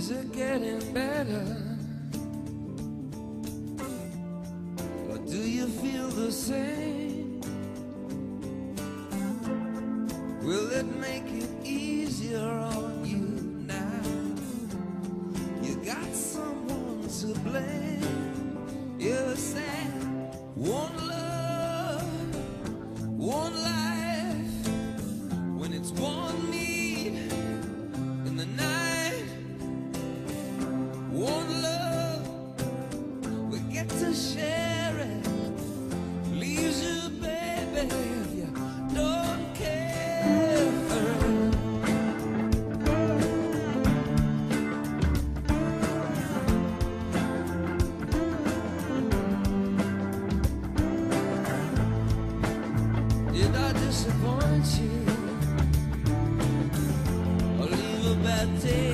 Is it getting better? Or do you feel the same? Will it make it easier on you now? You got someone to blame. You're sad. One love, one life. When it's one need in the night, one love, we get to share it. Leaves you, baby, if you don't care. Did I disappoint you or leave a bad taste?